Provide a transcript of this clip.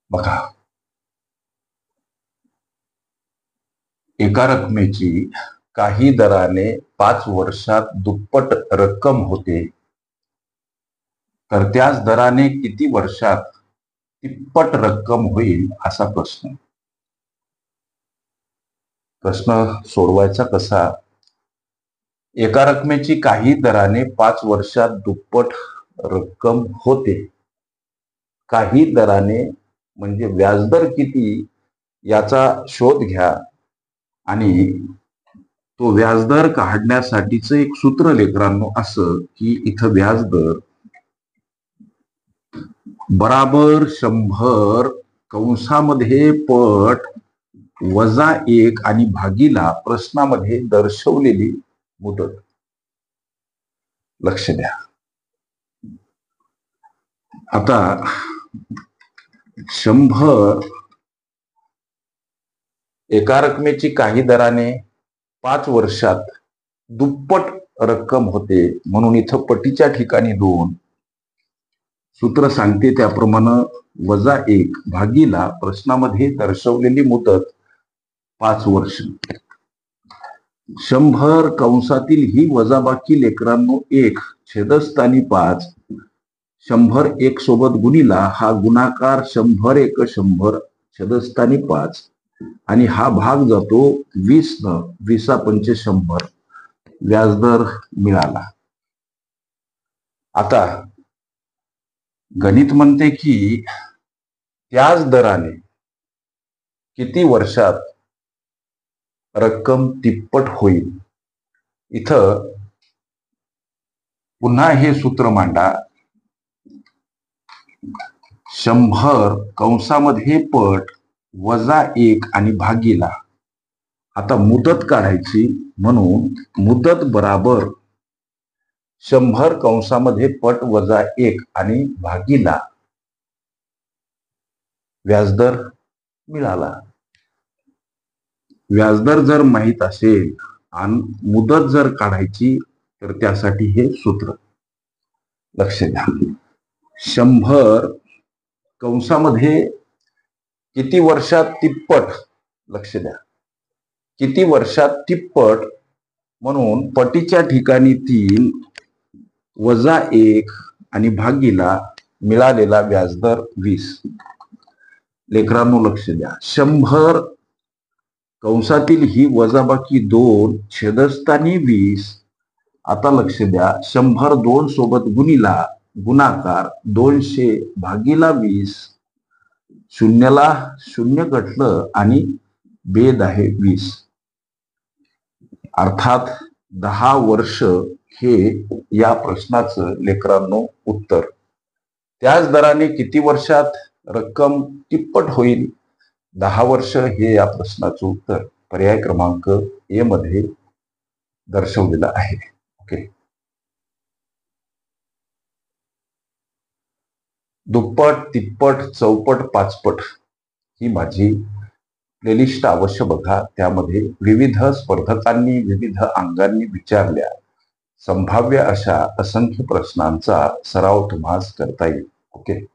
बघा, एका रकमेची काही दराने 5 वर्षात दुप्पट रक्कम होते, तर त्याच दराने किती वर्षात तिप्पट रक्कम होईल असा प्रश्न. प्रश्न सोडवायचा कसा? एका रकमेची काही दराने 5 वर्षात दुप्पट रक्कम होते. काही दराने म्हणजे व्याजदर किती याचा शोध घ्या आणि तो व्याजदर काढण्यासाठीचं एक सूत्र लेकरांनो असं की इथं व्याजदर बराबर 100 कंसामध्ये पट वजा 1 आणि भागीला प्रश्नामध्ये दर्शवलेली मुदत. लक्ष द्या. आता 100 एका रकमेची काही दराने 5 वर्षात दुप्पट रक्कम होते, म्हणून इथं पटीच्या ठिकाणी 2, सूत्र सांगते त्याप्रमाणे वजा 1 भागीला प्रश्नामध्ये दर्शवलेली मुदत 5 वर्ष. 100 कंसातील ही वजाबाकी लेकरांनो 1 छेदस्थानी 5, 100 1 सोबत गुणिला हा गुणाकार 100 1 100 छेदस्थानी 5 आणि हा भाग जातो 20 न 20 पंचे 100 व्याजदर मिळाला. आता गणित म्हणते की त्याच दराने किती वर्षात रक्कम तिप्पट होईल. इथं पुन्हा हे सूत्र मांडा. 100 कंसामध्ये पट वजा 1 आणि भागीला. आता मुदत काढायची म्हणून मुदत बराबर 100 कंसामध्ये पट वजा 1 आणि भागीला व्याजदर मिळाला. व्याजदर जर माहित असेल आणि मुदत जर काढायची तर त्यासाठी हे सूत्र. लक्ष द्या. 100 कंसामध्ये किती वर्षात तिप्पट. लक्ष द्या, किती वर्षात तिप्पट म्हणून पटीच्या ठिकाणी 3 वजा 1 आणि भागीला मिळालेला व्याजदर 20. लेकरांनो लक्ष द्या. 100 कंसातील ही वजाबाकी 2 छेदस्थानी 20. आता लक्ष द्या. 100 2 सोबत गुणिला गुणाकार 200 भागीला 20. शून्याला शून्य कटलं आणि बेद आहे 20. अर्थात 10 वर्ष हे या प्रश्नाचं लेकरांनो उत्तर. त्याच दराने किती वर्षात रक्कम तिप्पट होईल? 10 वर्ष हे या प्रश्नाचं उत्तर पर्याय क्रमांक ए मध्ये दर्शवलेलं आहे. ओके. दुप्पट, तिप्पट, चौपट, पाचपट ही माझी प्लेलिस्ट अवश्य बघा. त्यामध्ये विविध स्पर्धकांनी विविध अंगांनी विचारल्या संभाव्य अशा असंख्य प्रश्नांचा सराव तुम्हाला करता येईल. ओके.